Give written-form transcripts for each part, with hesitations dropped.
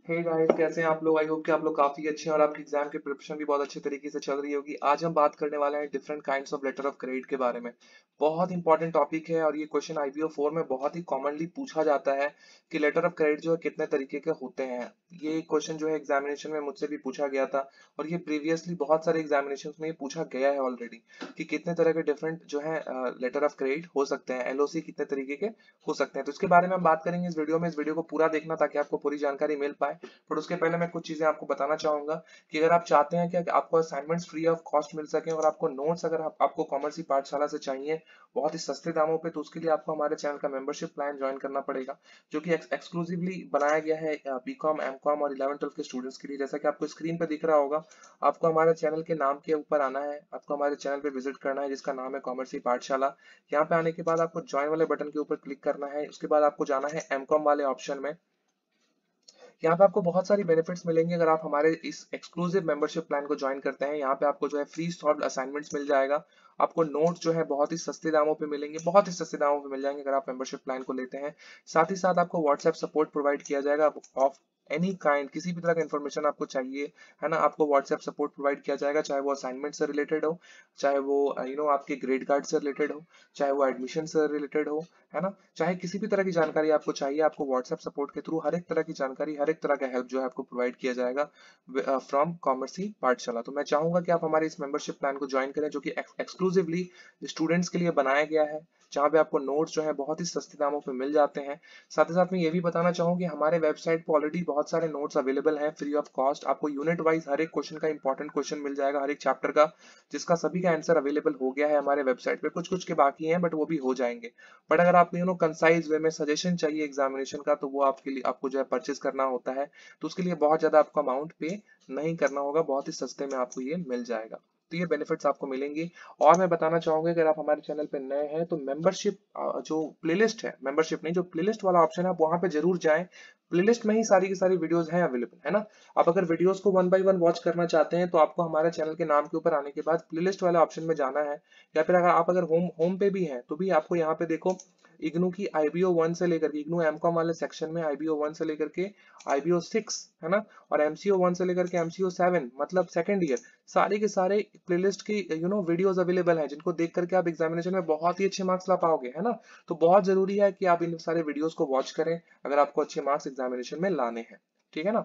Hey guys, कैसे हैं आप लोग। आई होप कि आप लोग काफी अच्छे हैं और आपकी एग्जाम की प्रिपरेशन भी बहुत अच्छे तरीके से चल रही होगी। आज हम बात करने वाले हैं different kinds of letter of credit के बारे में। बहुत इंपॉर्टेंट टॉपिक है और ये क्वेश्चन आईबीओ 4 में बहुत ही कॉमनली पूछा जाता है कि लेटर ऑफ क्रेडिट जो है कितने तरीके के होते हैं। ये क्वेश्चन जो है एग्जामिनेशन में मुझसे भी पूछा गया था और ये प्रीवियसली बहुत सारे एग्जामिनेशन में ये पूछा गया है ऑलरेडी कि कितने तरह के डिफरेंट जो है लेटर ऑफ क्रेडिट हो सकते हैं, एलओसी कितने तरीके के हो सकते हैं। तो इसके बारे में हम बात करेंगे इस वीडियो में। इस वीडियो को पूरा देखना ताकि आपको पूरी जानकारी मिल पाए। पर उसके पहले मैं कुछ चीजें आपको बताना चाहूंगा कि अगर आप चाहते हैं कि आपको असाइनमेंट्स फ्री ऑफ कॉस्ट मिल सके और आपको नोट्स अगर आपको कॉमर्स की पाठशाला से चाहिए बहुत ही सस्ते दामों पे, तो उसके लिए आपको हमारे चैनल का मेंबरशिप प्लान ज्वाइन करना पड़ेगा, जो कि एक्सक्लूसिवली बनाया गया है बीकॉम, एमकॉम और 11th 12th के स्टूडेंट्स के लिए। जैसा कि आपको स्क्रीन पे दिख रहा होगा, आपको हमारे चैनल के नाम के ऊपर आना है, आपको हमारे चैनल पे विजिट करना है जिसका नाम है कॉमर्स की पाठशाला। यहाँ पे आने के बाद आपको ज्वाइन वाले बटन के ऊपर क्लिक करना है। उसके बाद आपको जाना है एमकॉम वाले ऑप्शन में। यहाँ पे आपको बहुत सारी बेनिफिट्स मिलेंगे अगर आप हमारे इस एक्सक्लूसिव मेंबरशिप प्लान को ज्वाइन करते हैं। यहाँ पे आपको जो है फ्री सॉल्व्ड असाइनमेंट्स मिल जाएगा, आपको नोट्स जो है बहुत ही सस्ते दामों पे मिलेंगे, बहुत ही सस्ते दामों पे मिल जाएंगे अगर आप मेंबरशिप प्लान को लेते हैं। साथ ही साथ आपको व्हाट्सएप सपोर्ट प्रोवाइड किया जाएगा ऑफ एनी काइंड, किसी भी तरह का इन्फॉर्मेशन आपको चाहिए है ना, आपको व्हाट्सएप सपोर्ट प्रोवाइड किया जाएगा, चाहे वो असाइनमेंट से रिलेटेड हो, चाहे वो आपके ग्रेड कार्ड से रिलेटेड हो, चाहे वो एडमिशन से रिलेटेड हो, है ना, चाहे किसी भी तरह की जानकारी आपको चाहिए, आपको व्हाट्सएप सपोर्ट के थ्रू हर एक तरह की जानकारी, हर एक तरह का हेल्प जो है आपको प्रोवाइड किया जाएगा फ्रॉम कॉमर्स ही पाठशाला। तो मैं चाहूंगा कि आप हमारे इस मेंबरशिप प्लान को ज्वाइन करें, जो कि एक्सक्लूसिवली स्टूडेंट्स के लिए बनाया गया है, जहां पे आपको नोट्स जो है बहुत ही सस्ते दामों पे मिल जाते हैं। साथ ही साथ मैं ये भी बताना चाहूंगा कि हमारे वेबसाइट पर ऑलरेडी बहुत सारे नोट्स अवेलेबल हैं फ्री ऑफ कॉस्ट। आपको यूनिट वाइज हर एक क्वेश्चन का इंपॉर्टेंट क्वेश्चन मिल जाएगा, हर एक चैप्टर का, जिसका सभी का आंसर अवेलेबल हो गया है हमारे वेबसाइट पे। कुछ कुछ के बाकी हैं बट वो भी हो जाएंगे। बट अगर आपको कंसाइज वे में सजेशन चाहिए एग्जामिनेशन का, तो वो आपके लिए आपको जो है परचेज करना होता है। तो उसके लिए बहुत ज्यादा आपको अमाउंट पे नहीं करना होगा, बहुत ही सस्ते में आपको ये मिल जाएगा। तो ये बेनिफिट्स आपको मिलेंगी। और मैं बताना चाहूंगा कि अगर आप हमारे चैनल पे नए हैं तो मेंबरशिप जो प्लेलिस्ट है, मेंबरशिप नहीं, जो प्लेलिस्ट वाला ऑप्शन है, आप वहां पे जरूर जाएं। प्लेलिस्ट में ही सारी की सारी वीडियोस हैं अवेलेबल, है ना। आप अगर वीडियोस को वन बाय वन वॉच करना चाहते हैं तो आपको हमारे चैनल के नाम के ऊपर आने के बाद प्लेलिस्ट वाले ऑप्शन में जाना है। या फिर अगर आप होम होम पे भी हैं तो भी आपको यहाँ पे देखो, इग्नू की आईबीओ 1 से लेकर के, इग्नू एमकॉम वाले सेक्शन में आईबीओ 1 से लेकर के आईबीओ 6, है ना, और एमसीओ 1 से लेकर के एमसीओ 7 मतलब सेकंड ईयर, सारे के सारे प्लेलिस्ट की वीडियोस अवेलेबल हैं, जिनको देख करके आप एग्जामिनेशन में बहुत ही अच्छे मार्क्स ला पाओगे, है ना। तो बहुत जरूरी है कि आप इन सारे वीडियोस को वॉच करें अगर आपको अच्छे मार्क्स एग्जामिनेशन में लाने हैं। ठीक है ना।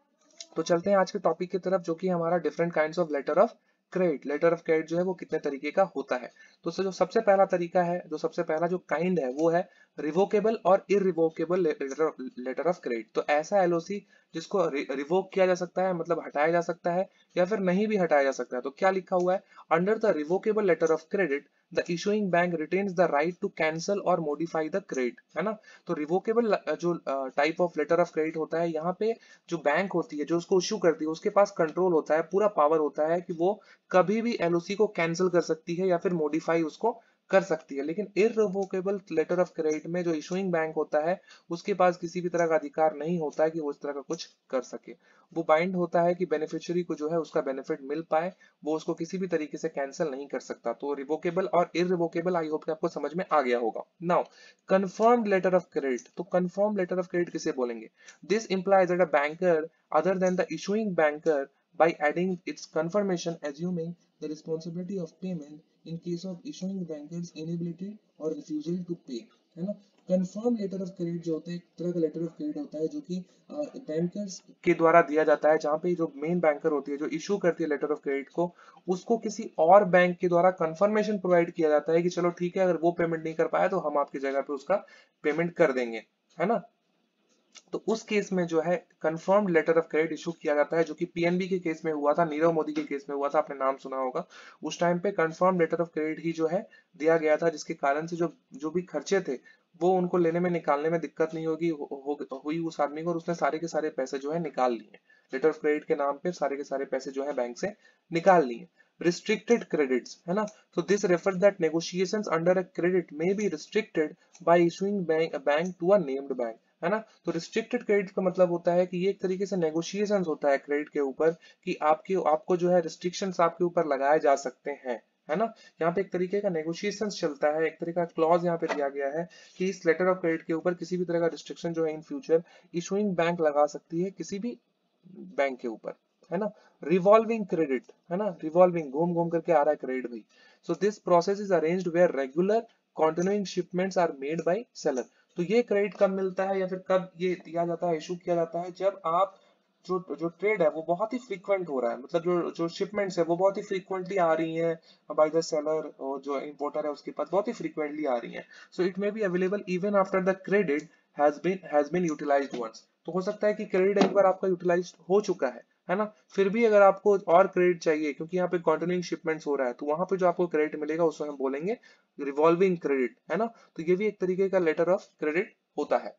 तो चलते हैं आज के टॉपिक की तरफ, जो कि हमारा different kinds of letter of credit. Letter of credit जो है वो कितने तरीके का होता है। तो जो सबसे पहला तरीका है, जो सबसे पहला जो काइंड है, वो है रिवोकेबल और इरिवोकेबल लेटर ऑफ क्रेडिट। तो ऐसा एलओसी जिसको रिवोक किया जा सकता है, मतलब हटाया जा सकता है, या फिर नहीं भी हटाया जा सकता है। तो क्या लिखा हुआ है, under the revocable letter of credit the issuing bank retains the right to cancel और मॉडिफाई द क्रेडिट, है ना। तो रिवोकेबल जो type of letter of credit होता है, यहाँ पे जो बैंक होती है, जो उसको इश्यू करती है, उसके पास कंट्रोल होता है, पूरा पावर होता है कि वो कभी भी एलओसी को कैंसिल कर सकती है या फिर मॉडिफाई उसको कर सकती है। लेकिन इररिवोकेबल लेटर ऑफ क्रेडिट में जो इशूइंग बैंक होता है, उसके पास किसी भी तरह का अधिकार नहीं होता है कि वो इस तरह का कुछ कर सके। वो बाइंड होता है कि बेनिफिशियरी को जो है उसका बेनिफिट मिल पाए, वो उसको किसी भी तरीके से कैंसिल नहीं कर सकता। तो रिवोकेबल और इररिवोकेबल, आई होप कि आपको समझ में आ गया होगा। Now confirmed letter of credit. तो कंफर्म लेटर ऑफ क्रेडिट किसे बोलेंगे? This implies that a banker other than the issuing banker, by adding its confirmation, assuming the responsibility of payment in case of issuing banker's inability or refusal to pay, है ना। Confirm letter of credit जो होता है, एक तरह का letter of credit होता है जो कि बैंकर्स के द्वारा दिया जाता है, जहां पे जो मेन बैंकर होती है, जो इशू करती है लेटर ऑफ क्रेडिट को, उसको किसी और बैंक के द्वारा कंफर्मेशन प्रोवाइड किया जाता है कि चलो ठीक है, अगर वो पेमेंट नहीं कर पाया तो हम आपकी जगह पे उसका पेमेंट कर देंगे, है ना। तो उस केस में जो है confirmed letter of credit issue किया जाता है, जो कि पीएनबी के केस में हुआ था, नीरव मोदी के केस में हुआ था, आपने नाम सुना होगा। उस टाइम पे कंफर्म लेटर ऑफ क्रेडिट ही जो है दिया गया था, जिसके कारण से जो जो भी खर्चे थे वो उनको लेने में निकालने में दिक्कत नहीं हुई उस आदमी को, और उसने सारे के सारे पैसे जो है निकाल लिए। लेटर ऑफ क्रेडिट के नाम पे सारे के सारे पैसे जो है बैंक से निकाल लिए। रिस्ट्रिक्टेड क्रेडिट्स, है ना। तो this refer that negotiations under a credit may be restricted by issuing bank to a named bank, है ना। तो रिस्ट्रिक्टेड क्रेडिट का मतलब होता है कि ये एक तरीके से नेगोशिएशंस होता है क्रेडिट के ऊपर, कि आपको जो है रिस्ट्रिक्शंस आपके ऊपर लगाए जा सकते हैं, है ना। यहाँ पे एक तरीके का नेगोशिएशन चलता है, एक तरीके का क्लॉज यहाँ पे दिया गया है कि इस लेटर ऑफ क्रेडिट के ऊपर किसी भी तरह का रिस्ट्रिक्शन जो है इन फ्यूचर इशूइंग बैंक लगा सकती है किसी भी बैंक के ऊपर, है ना। रिवॉल्विंग क्रेडिट, है ना, रिवॉल्विंग घूम घूम करके आ रहा है क्रेडिट भाई। So this process is arranged where regular continuing shipments are made by seller. तो ये क्रेडिट कब मिलता है या फिर कब ये दिया जाता है, इशू किया जाता है, जब आप जो जो ट्रेड है वो बहुत ही फ्रीक्वेंट हो रहा है, मतलब जो जो शिपमेंट्स है वो बहुत ही फ्रीक्वेंटली आ रही हैं बाय द सेलर, और जो इंपोर्टर है उसके पास बहुत ही फ्रीक्वेंटली आ रही हैं। So it may be available even after the credit has been utilised once. तो हो सकता है कि क्रेडिट एक बार आपका यूटिलाइज हो चुका है ना, फिर भी अगर आपको और क्रेडिट चाहिए क्योंकि यहाँ पे कंटिन्यूइंग शिपमेंट्स हो रहा है, तो वहां पे जो आपको क्रेडिट मिलेगा उसको हम बोलेंगे रिवॉल्विंग क्रेडिट, है ना। तो ये भी एक तरीके का लेटर ऑफ क्रेडिट होता है।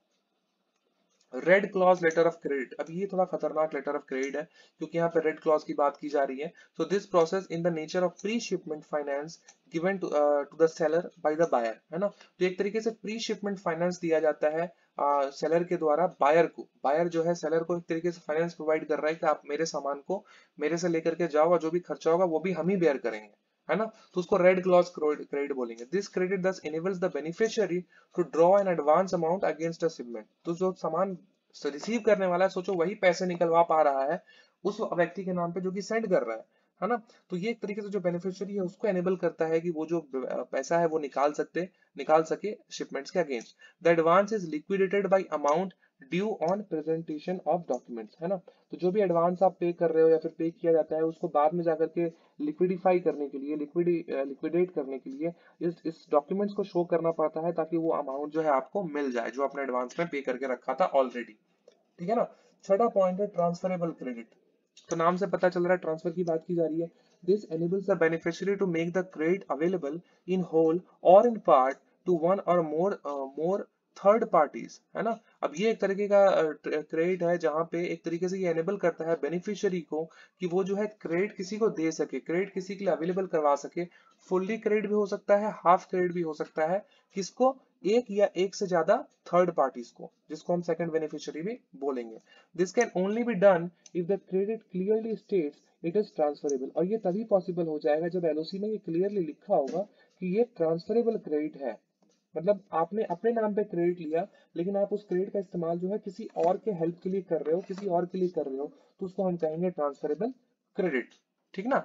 Red clause letter of credit, अब ये थोड़ा खतरनाक लेटर ऑफ क्रेडिट है क्योंकि यहाँ पे रेड क्लॉज की बात की जा रही है। So this process in the nature of pre shipment finance given to the seller by the buyer, है ना। तो एक तरीके से प्री शिपमेंट फाइनेंस दिया जाता है सेलर के द्वारा बायर को। बायर जो है सेलर को एक तरीके से फाइनेंस प्रोवाइड कर रहा है कि आप मेरे सामान को मेरे से लेकर के जाओ और जो भी खर्चा होगा वो भी हम ही बेयर करेंगे, है ना। तो उसको रेड क्लॉज क्रेडिट बोलेंगे। This credit thus enables the beneficiary to draw an advance amount against a shipment. तो जो सामान रिसीव करने वाला है, सोचो वही पैसे निकलवा पा रहा है उस व्यक्ति के नाम पे जो कि सेंड कर रहा है ना। तो ये एक तरीके से जो बेनिफिशियरी है उसको एनेबल करता है कि वो जो पैसा है वो निकाल सके शिपमेंट्स के against. The advance is liquidated by amount due on presentation of documents, है ना। तो जो भी एडवांस आप पे कर रहे हो या फिर पे किया जाता है उसको बाद में जाकर के लिक्विडिफाई करने के लिए, लिक्विडेट करने के लिए इस डॉक्यूमेंट्स को शो करना पड़ता है ताकि वो अमाउंट जो है आपको मिल जाए जो आपने एडवांस में पे करके रखा था ऑलरेडी, ठीक है ना। छठा पॉइंट है ट्रांसफरेबल क्रेडिट। तो नाम से पता चल रहा है ट्रांसफर की बात की जा रही है। This enables the beneficiary to make the credit available in whole or in part to one or more third parties, है ना। अब ये एक तरीके का क्रेडिट है जहां पे एक तरीके से ये एनेबल करता है बेनिफिशियरी को कि वो जो है क्रेडिट किसी को दे सके, क्रेडिट किसी के लिए अवेलेबल करवा सके। फुल्ली क्रेडिट भी हो सकता है, हाफ क्रेडिट भी हो सकता है, किसको, एक या एक से ज्यादा थर्ड पार्टीज को, जिसको हम सेकंड बेनिफिशियरी भी बोलेंगे। This can only be done if the credit clearly states it is transferable. और ये तभी पॉसिबल हो जाएगा जब एलओसी में ये क्लियरली लिखा होगा कि ये ट्रांसफरेबल क्रेडिट है। मतलब आपने अपने नाम पे क्रेडिट लिया लेकिन आप उस क्रेडिट का इस्तेमाल जो है किसी और के हेल्प के लिए कर रहे हो, किसी और के लिए कर रहे हो, तो उसको हम कहेंगे ट्रांसफरेबल क्रेडिट, ठीक ना।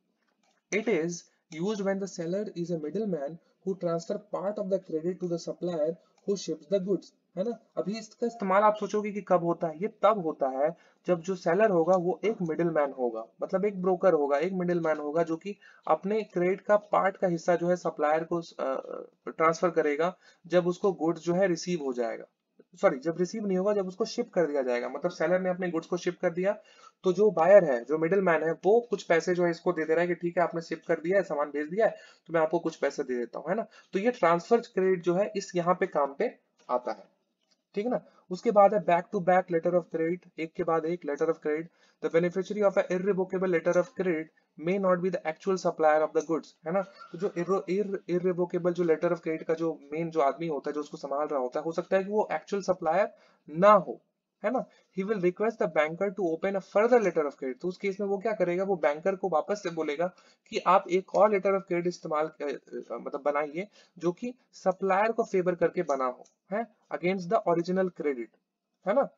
It is used when the seller is a middleman who transfer part of the credit to the supplier who ships the goods, है ना। अभी इसका इस्तेमाल आप सोचोगे कि कब होता है, ये तब होता है जब जो सेलर होगा वो एक मिडिलमैन होगा, मतलब एक ब्रोकर होगा, एक मिडिलमैन होगा जो कि अपने क्रेडिट का पार्ट का हिस्सा जो है सप्लायर को ट्रांसफर करेगा जब उसको गुड्स जो है रिसीव हो जाएगा। सॉरी, जब रिसीव नहीं होगा, जब उसको शिप कर दिया जाएगा, मतलब सेलर ने अपने गुड्स को शिप कर दिया तो जो बायर है, जो मिडिल मैन है, वो कुछ पैसे जो है इसको दे दे रहा है कि ठीक है आपने शिप कर दिया है, सामान भेज दिया है, तो मैं आपको कुछ पैसे दे देता हूँ, है ना। तो ये ट्रांसफर क्रेडिट जो है इस यहाँ पे काम पे आता है, ठीक है ना। उसके बाद है back to back letter of credit, एक के बाद एक letter of credit. The beneficiary of a irrevocable letter of credit may not be the actual supplier of the goods, है ना। तो जो इररिवोकेबल जो लेटर ऑफ क्रेडिट का जो मेन जो आदमी होता है जो उसको संभाल रहा होता है, हो सकता है कि वो एक्चुअल सप्लायर ना हो, है ना। He will request the banker to open a further letter of credit. तो उस केस में वो क्या करेगा, वो बैंकर को वापस से बोलेगा कि आप एक और लेटर ऑफ क्रेडिट इस्तेमाल मतलब बनाइए जो कि सप्लायर को फेवर करके बना हो, है, अगेंस्ट द ओरिजिनल क्रेडिट, है ना।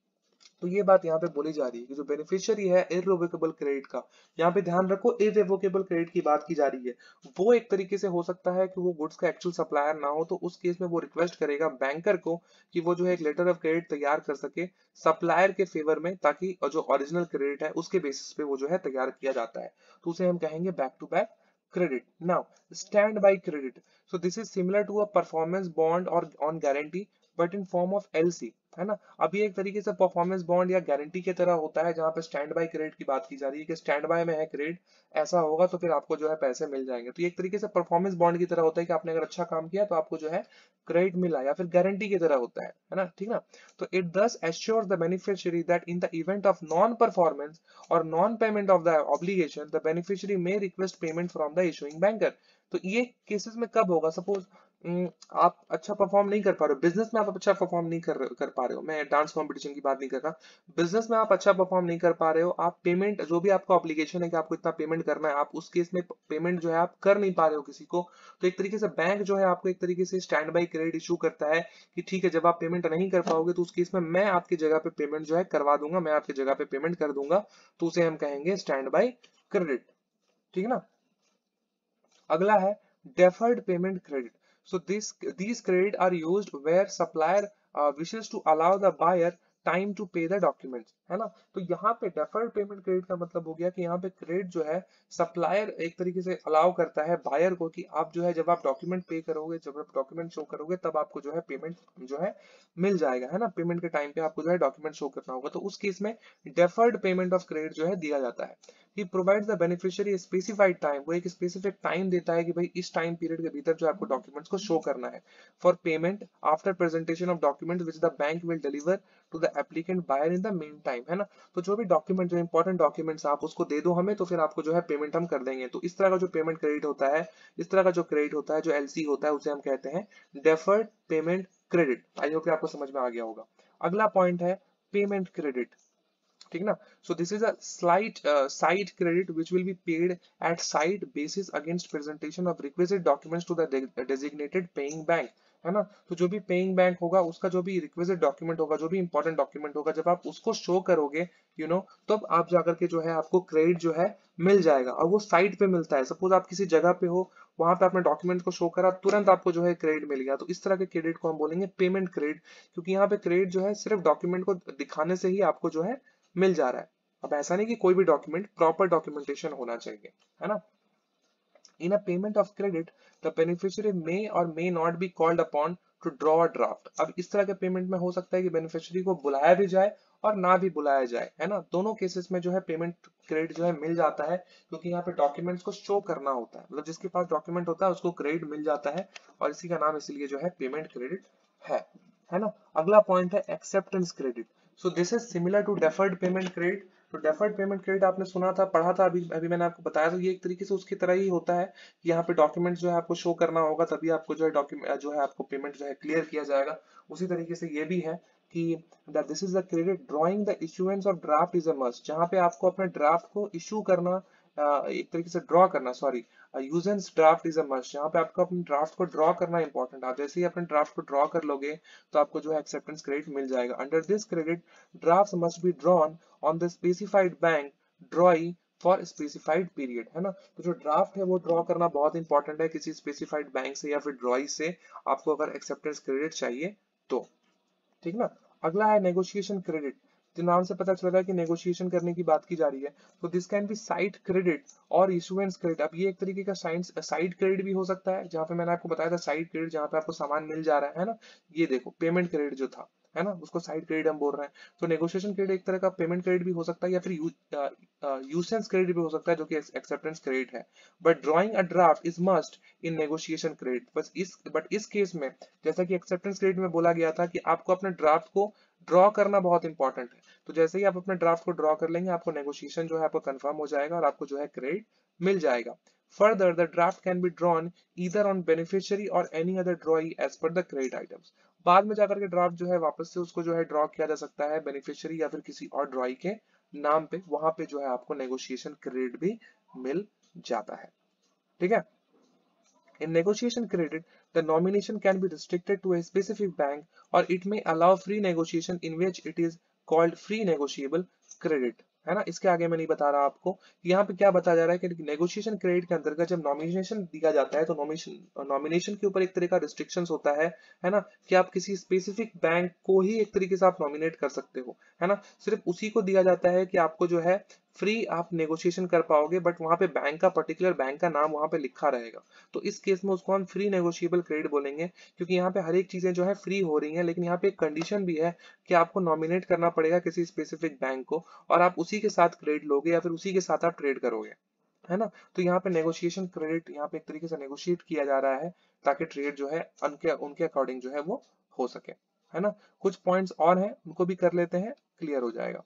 तो ये बात यहाँ पे बोली जा रही है कि जो बेनिफिशियरी है इररिवोकेबल क्रेडिट का, यहाँ पे ध्यान रखो इररिवोकेबल क्रेडिट की बात की जा रही है। वो एक तरीके से हो सकता है कि वो गुड्स का एक्चुअल सप्लायर ना हो, तो उस केस में वो रिक्वेस्ट करेगा बैंकर को कि वो जो है एक लेटर ऑफ क्रेडिट तैयार कर सके सप्लायर के फेवर में, ताकि जो ओरिजिनल क्रेडिट है उसके बेसिस पे वो जो है तैयार किया जाता है। तो उसे हम कहेंगे back to back credit. Now, standby credit. So this is similar to a performance bond or on guarantee, but in form of LC, है ना। अब ये एक तरीके से परफॉर्मेंस बॉन्ड या गारंटी की तरह होता है जहां पे स्टैंड बाय क्रेडिट की बात की जा रही है कि स्टैंड बाय में है क्रेडिट, ऐसा होगा तो फिर आपको जो है पैसे मिल जाएंगे। तो ये एक तरीके से परफॉर्मेंस बॉन्ड की तरह होता है कि आपने अगर अच्छा काम किया तो आपको जो है क्रेडिट मिला, या फिर गारंटी की तरह होता है ना, ठीक ना। तो it thus assures the beneficiary that in the event of non performance और non payment of the obligation the beneficiary may request payment from the issuing banker. तो ये केसेस में कब होगा, सपोज आप अच्छा परफॉर्म नहीं कर पा रहे हो बिजनेस में, आप अच्छा परफॉर्म नहीं कर पा रहे हो, मैं डांस कंपटीशन की बात नहीं कर रहा, बिजनेस में आप अच्छा परफॉर्म नहीं कर पा रहे हो, आप पेमेंट जो भी आपका ऑब्लिगेशन है कि आपको इतना पेमेंट करना है, आप उस केस में पेमेंट जो है आप कर नहीं पा रहे हो किसी को, तो एक तरीके से बैंक जो है आपको एक तरीके से स्टैंड बाई क्रेडिट इशू करता है कि ठीक है, जब आप पेमेंट नहीं कर पाओगे तो उस केस में मैं आपकी जगह पे पेमेंट जो है करवा दूंगा, मैं आपकी जगह पे पेमेंट कर दूंगा, तो उसे हम कहेंगे स्टैंड बाई क्रेडिट। ठीक है ना। अगला है deferred payment credit. So these credit are used where supplier wishes to allow the buyer time to pay the documents, है ना। तो यहाँ पे डेफर्ड पेमेंट क्रेडिट का मतलब हो गया कि यहाँ पे क्रेडिट जो है सप्लायर एक तरीके से अलाउ करता है बायर को कि आप जो है जब आप डॉक्यूमेंट पे करोगे, जब आप डॉक्यूमेंट शो करोगे, तब आपको जो है पेमेंट जो है मिल जाएगा, है ना। पेमेंट के टाइम पे आपको जो है डॉक्यूमेंट शो करना होगा, तो उस केस में डेफर्ड पेमेंट ऑफ क्रेडिट जो है दिया जाता है। He provides the beneficiary a specified time, वो एक स्पेसिफिक टाइम देता है कि भाई इस टाइम पीरियड के भीतर जो आपको डॉक्यूमेंट्स को शो करना है for payment after presentation of document which the bank will deliver to the applicant buyer in the main time, है ना। तो जो भी डॉक्यूमेंट, जो इंपॉर्टेंट डॉक्यूमेंट्स आप उसको दे दो हमें, तो फिर आपको जो है पेमेंट हम कर देंगे। तो इस तरह का जो पेमेंट क्रेडिट होता है, इस तरह का जो क्रेडिट होता है, जो एलसी होता है, उसे हम कहते हैं deferred payment credit. I hope आपको समझ में आ गया होगा। अगला पॉइंट है पेमेंट क्रेडिट, ठीक ना। So this is a slight sight credit which will be paid at sight basis against presentation of requisite documents to the designated paying bank, है ना। तो जो भी पेइंग बैंक होगा उसका जो भी रिक्विजिट डॉक्यूमेंट होगा, जो भी इंपॉर्टेंट डॉक्यूमेंट होगा, जब आप उसको शो करोगे तब आप जाकर के जो है आपको क्रेडिट जो है मिल जाएगा, और वो साइट पे मिलता है। सपोज आप किसी जगह पे हो, वहां पे आपने डॉक्यूमेंट को शो करा, तुरंत आपको जो है क्रेडिट मिल गया, तो इस तरह के क्रेडिट को हम बोलेंगे पेमेंट क्रेडिट, क्योंकि यहाँ पे क्रेडिट जो है सिर्फ डॉक्यूमेंट को दिखाने से ही आपको जो है मिल जा रहा है। अब ऐसा नहीं कि कोई भी डॉक्यूमेंट, प्रॉपर डॉक्यूमेंटेशन होना चाहिए, है ना। In a payment of credit the beneficiary may or may not be called upon to draw a draft. अब इस तरह के पेमेंट में हो सकता है कि बेनिफिशियरी को बुलाया भी जाए और ना भी बुलाया जाए, है ना। दोनों केसेस में जो है पेमेंट क्रेडिट जो है मिल जाता है, क्योंकि यहाँ पे डॉक्यूमेंट्स को शो करना होता है, मतलब जिसके पास डॉक्यूमेंट होता है उसको क्रेडिट मिल जाता है, और इसी का नाम इसलिए जो है पेमेंट क्रेडिट है ना। अगला पॉइंट है acceptance credit. So this is similar to deferred payment credit. तो डेफर्ड पेमेंट क्रेडिट आपने सुना था, पढ़ा था, अभी अभी मैंने आपको बताया, तो ये एक तरीके से उसकी तरह ही होता है कि यहाँ पे डॉक्यूमेंट जो है आपको शो करना होगा, तभी आपको जो है डॉक्यूमेंट जो है आपको पेमेंट जो है क्लियर किया जाएगा। उसी तरीके से ये भी है कि that this is the credit drawing the issuance of draft is a must, जहाँ पे आपको अपने ड्राफ्ट को इशू करना, एक तरीके से ड्रॉ करना, sorry, usance draft is a must, यहाँ पे आपको अपने ड्राफ्ट को ड्रॉ करना इंपॉर्टेंट है। आप जैसे ही अपने ड्राफ्ट को ड्रॉ कर लोगे तो आपको जो है एक्सेप्टेंस क्रेडिट मिल जाएगा। Under this credit draft must be drawn on the specified bank drawing for specified period, है ना। तो जो ड्राफ्ट है वो ड्रॉ करना बहुत इंपॉर्टेंट है किसी स्पेसिफाइड बैंक से या फिर ड्रॉई से, आपको अगर एक्सेप्टेंस क्रेडिट चाहिए तो, ठीक ना। अगला है नेगोशिएशन क्रेडिट। जो नाम से पता चल रहा है कि नेगोशिएशन करने की बात की जा रही है, तो this can be sight credit or issuance credit. अब ये एक तरीके का साइड क्रेडिट भी हो सकता है, जहां पे मैंने आपको बताया था साइड क्रेडिट, जहां पे आपको सामान मिल जा रहा है ना। ये देखो पेमेंट क्रेडिट जो था, है ना, उसको साइड क्रेडिट हम बोल रहे हैं। तो नेगोशिएशन क्रेडिट एक तरह का पेमेंट क्रेडिट भी हो सकता है, या फिर यूसेंस क्रेडिट भी हो सकता है, जो कि एक्सेप्टेंस क्रेडिट है। But drawing a draft is must in negotiation credit. But इस केस में, जैसा कि एक्सेप्टेंस क्रेडिट में बोला गया था कि आपको अपने ड्राफ्ट को ड्रॉ करना बहुत इंपॉर्टेंट है, तो जैसे ही आप अपने ड्राफ्ट को ड्रॉ कर लेंगे, आपको नेगोशिएशन जो है आपको कंफर्म हो जाएगा और आपको जो है क्रेडिट मिल जाएगा। Further the draft can be drawn either on beneficiary or any other drawee as per the credit items. बाद में जाकर के ड्राफ्ट जो है वापस से उसको जो है ड्रॉ किया जा सकता है बेनिफिशियरी या फिर किसी और ड्रॉई के नाम पे, वहां पे जो है आपको नेगोशिएशन क्रेडिट भी मिल जाता है, ठीक है। In negotiation credit, the nomination can be restricted to a specific bank or it may allow free negotiation in which it is called free negotiable credit, है ना। इसके आगे मैं नहीं बता रहा आपको। यहाँ पे क्या बताया जा रहा है कि नेगोशिएशन क्रेडिट के अंतर्गत जब नॉमिनेशन दिया जाता है, तो नॉमिनेशन के ऊपर एक तरह का रिस्ट्रिक्शंस होता है ना, कि आप किसी स्पेसिफिक बैंक को ही एक तरीके से आप नॉमिनेट कर सकते हो, है ना। सिर्फ उसी को दिया जाता है कि आपको जो है फ्री आप नेगोशिएशन कर पाओगे, बट वहां पे बैंक का, पर्टिकुलर बैंक का नाम वहां पे लिखा रहेगा। तो इस केस में उसको हम फ्री नेगोशिएबल क्रेडिट बोलेंगे, क्योंकि यहाँ पे हर एक चीजें जो है फ्री हो रही हैं, लेकिन यहाँ पे एक कंडीशन भी है कि आपको नॉमिनेट करना पड़ेगा किसी स्पेसिफिक बैंक को, और आप उसी के साथ क्रेडिट लोगे या फिर उसी के साथ आप ट्रेड करोगे, है ना। तो यहाँ पे नेगोशिएशन क्रेडिट, यहाँ पे एक तरीके से नेगोशिएट किया जा रहा है ताकि ट्रेड जो है उनके उनके अकॉर्डिंग जो है वो हो सके, है ना। कुछ पॉइंट्स और हैं, उनको भी कर लेते हैं, क्लियर हो जाएगा।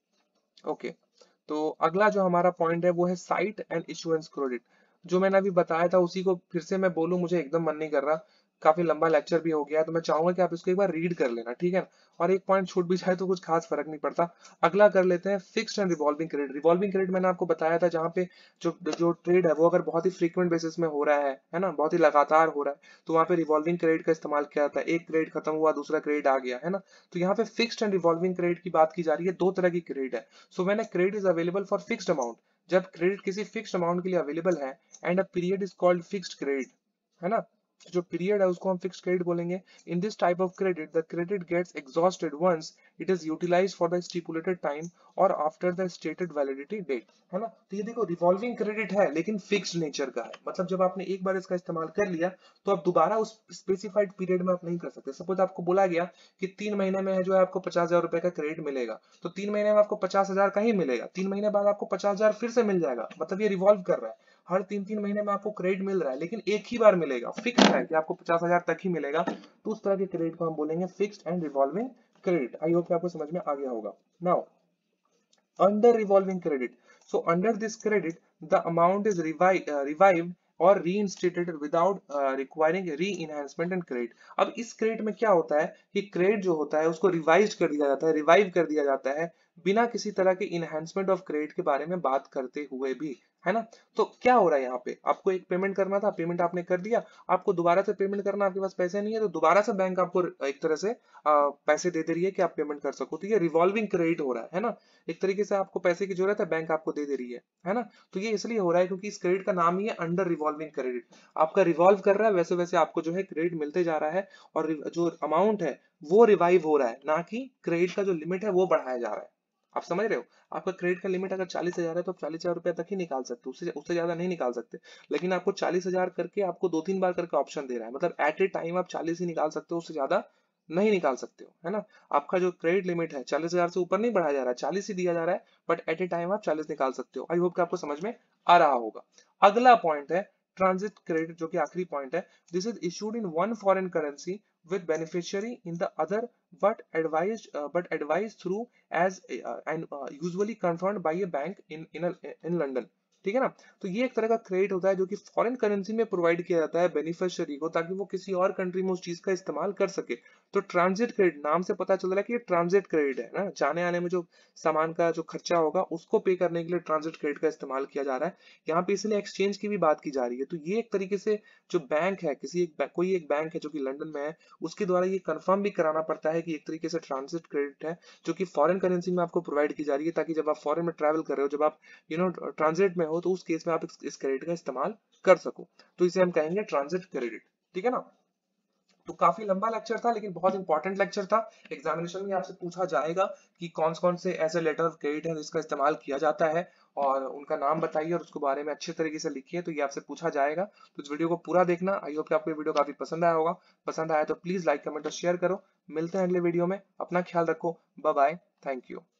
ओके, तो अगला जो हमारा पॉइंट है वो है साइट एंड इशुएंस क्रेडिट। जो मैंने अभी बताया था उसी को फिर से मैं बोलूं, मुझे एकदम मन नहीं कर रहा। काफी लंबा लेक्चर भी हो गया है, तो मैं चाहूंगा कि आप इसको एक बार रीड कर लेना, ठीक है। और एक पॉइंट छूट भी जाए तो कुछ खास फर्क नहीं पड़ता। अगला कर लेते हैं fixed and revolving credit. Revolving credit मैंने आपको बताया था, जहाँ पे जो जो ट्रेड है वो अगर बहुत ही फ्रीक्वेंट बेसिस में हो रहा है ना, बहुत ही लगातार हो रहा है, तो वहाँ पे रिवॉल्विंग क्रेडिट का इस्तेमाल किया जाता है। एक क्रेडिट खत्म हुआ, दूसरा क्रेडिट आ गया, है ना। तो यहाँ पे फिक्स्ड एंड रिवॉल्विंग क्रेडिट की बात की जा रही है। दो तरह की क्रेडिट है। So when a credit is available for fixed amount, जब क्रेडिट किसी फिक्स्ड अमाउंट के लिए अवेलेबल है, and a period is called fixed credit, है ना। जो पीरियड है उसको हम फिक्स्ड क्रेडिट बोलेंगे। In this type of credit the credit gets exhausted once it is utilized for the stipulated time or after the stated validity date, है ना। तो ये देखो रिवॉल्विंग क्रेडिट है लेकिन फिक्स्ड नेचर का है, मतलब जब आपने एक बार इसका इस्तेमाल कर लिया तो आप दोबारा उस स्पेसिफाइड पीरियड में आप नहीं कर सकते। सपोज आपको बोला गया कि 3 महीने में है जो है आपको 50,000 रुपए का क्रेडिट मिलेगा, तो 3 महीने में आपको 50,000 का ही मिलेगा, 3 महीने बाद आपको 50,000 फिर से मिल जाएगा, मतलब ये रिवॉल्व कर रहा है। हर 3-3 महीने में आपको क्रेडिट मिल रहा है, लेकिन एक ही बार मिलेगा, फिक्स है कि आपको 50,000 तक ही मिलेगा। तो उस तरह के क्रेडिट को हम बोलेंगे fixed and revolving credit. I hope कि आपको समझ में आ गया होगा। Now under revolving credit, so under this credit the amount is revived और reinstated without requiring re-enhancement and credit। अब इस क्रेडिट में क्या होता है कि क्रेडिट जो होता है उसको रिवाइज कर दिया जाता है, रिवाइव कर दिया जाता है, बिना किसी तरह के इनहेंसमेंट ऑफ क्रेडिट के बारे में बात करते हुए भी, है ना। तो क्या हो रहा है यहाँ पे, आपको एक पेमेंट करना था, पेमेंट आपने कर दिया, आपको दोबारा से पेमेंट करना, आपके पास पैसे नहीं है, तो दोबारा से बैंक आपको एक तरह से पैसे दे रही है कि आप पेमेंट कर सको। तो ये रिवॉल्विंग क्रेडिट हो रहा है ना। एक तरीके से आपको पैसे की जरूरत है, बैंक आपको दे दे रही है ना। तो ये इसलिए हो रहा है क्योंकि इस क्रेडिट का नाम ही है अंडर रिवॉल्विंग क्रेडिट। आपका रिवॉल्व कर रहा है, वैसे वैसे आपको जो है क्रेडिट मिलते जा रहा है, और जो अमाउंट है वो रिवाइव हो रहा है, ना कि क्रेडिट का जो लिमिट है वो बढ़ाया जा रहा है। आप समझ रहे हो, आपका क्रेडिट का लिमिट अगर 40,000 है तो आप 40,000 रुपए तक ही निकाल सकते हो, उससे उससे ज्यादा नहीं निकाल सकते। लेकिन आपको 40,000 करके आपको 2-3 बार करके ऑप्शन दे रहा है, मतलब एट ए टाइम आप 40 ही निकाल सकते हो, उससे ज्यादा नहीं निकाल सकते हो, है ना। आपका जो क्रेडिट लिमिट है 40,000 से ऊपर नहीं बढ़ाया जा रहा है, 40 ही दिया जा रहा है, बट एट ए टाइम आप 40 निकाल सकते हो। आई होप कि आपको समझ में आ रहा होगा। अगला पॉइंट है ट्रांजिट क्रेडिट, जो कि आखिरी पॉइंट है। This is issued in one foreign currency with beneficiary in the other, but advised through as and usually confirmed by a bank in London, ठीक है ना। तो ये एक तरह का क्रेडिट होता है जो कि फॉरेन करेंसी में प्रोवाइड किया जाता है बेनिफिशियरी को, ताकि वो किसी और कंट्री में उस चीज का इस्तेमाल कर सके। तो ट्रांजिट क्रेडिट नाम से पता चल रहा है कि ये ट्रांजिट क्रेडिट है ना, जाने आने में जो सामान का जो खर्चा होगा उसको पे करने के लिए ट्रांजिट क्रेडिट का इस्तेमाल किया जा रहा है। यहाँ पे इसलिए एक्सचेंज की भी बात की जा रही है। तो ये एक तरीके से जो बैंक है, कोई एक बैंक है जो कि लंदन में है, उसके द्वारा ये कंफर्म भी कराना पड़ता है कि एक तरीके से ट्रांजिट क्रेडिट है जो कि फॉरेन करेंसी में आपको प्रोवाइड की जा रही है, ताकि जब आप फॉरेन में ट्रैवल कर रहे हो, जब आप ट्रांजिट में हो, तो उस केस में आप इस क्रेडिट का इस्तेमाल कर सको। तो इसे हम कहेंगे ट्रांजिट क्रेडिट, ठीक है ना। तो काफी लंबा लेक्चर था लेकिन बहुत इंपॉर्टेंट लेक्चर था। एग्जामिनेशन में आपसे पूछा जाएगा कि कौन कौन से ऐसे लेटर ऑफ क्रेडिट है जिसका इस्तेमाल किया जाता है, और उनका नाम बताइए और उसके बारे में अच्छे तरीके से लिखिए, तो ये आपसे पूछा जाएगा। तो इस वीडियो को पूरा देखना। आई होप कि आपको ये वीडियो काफी पसंद आया होगा। पसंद आया तो प्लीज लाइक कमेंट और शेयर करो। मिलते हैं अगले वीडियो में, अपना ख्याल रखो, बाय बाय, थैंक यू।